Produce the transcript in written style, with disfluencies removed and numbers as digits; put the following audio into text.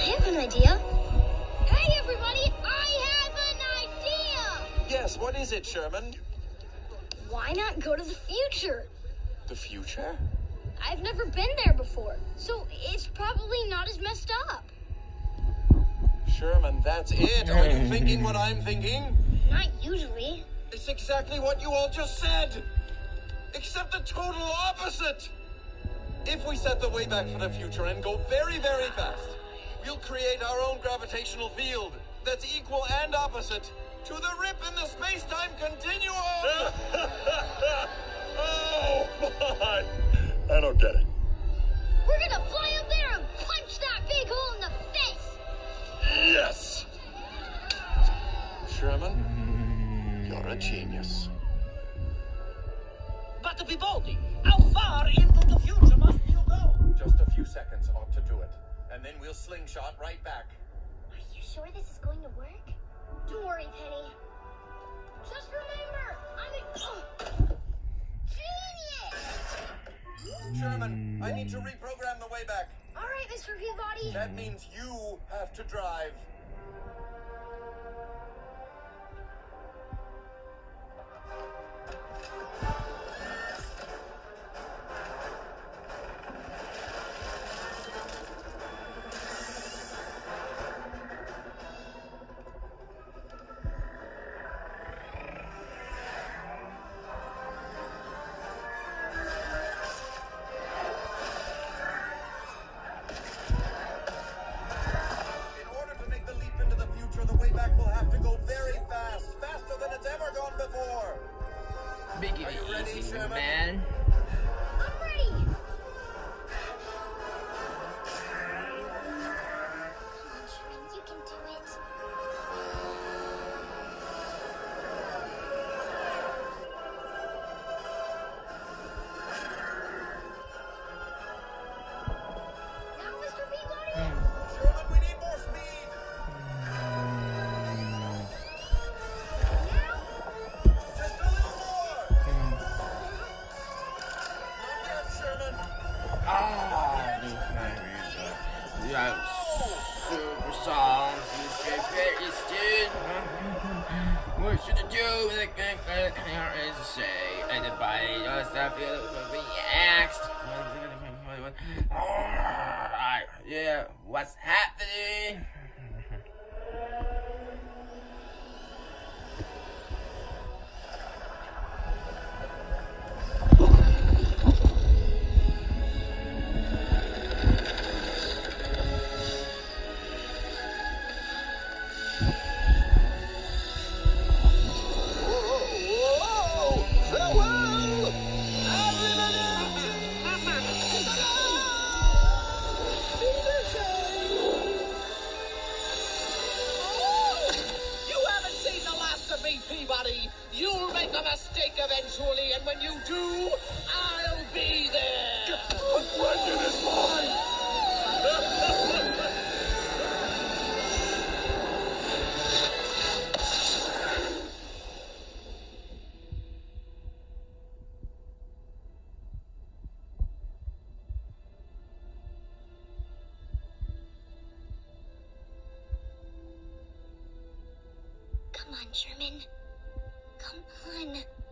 have an idea. Hey, everybody! I have an idea! Yes, what is it, Sherman? Why not go to the future? The future? I've never been there before, so it's probably not as messed up. Sherman, that's it. Are you thinking what I'm thinking? Not usually. It's exactly what you all just said. Except the total opposite. If we set the way back for the future and go very, very fast, we'll create our own gravitational field that's equal and opposite to the rip in the space-time continuum. Oh, fine. I don't get it. We're gonna fly up there and punch that big hole in the face! Yes. Sherman, you're a genius. But Peabody, how far into the future must you go? Just a few seconds ought to do it. And then we'll slingshot right back. Are you sure this is going to work? Don't worry, Penny. Just remember, I'm a genius! Sherman, I need to reprogram the way back. All right, Mr. Peabody. That means you have to drive. Man. I'm ready. You can do it. Now, Mr. Peabody. Sherman, we need more speed. Now. Just a little more. Not yet, Sherman. Yeah, super song. It's dude. What should I do with a is to say? Anybody knows that feel be asked? Yeah, what's happening? Peabody, you'll make a mistake eventually, and when you do, I'll be there. The legend is mine. Come on, Sherman. Come on.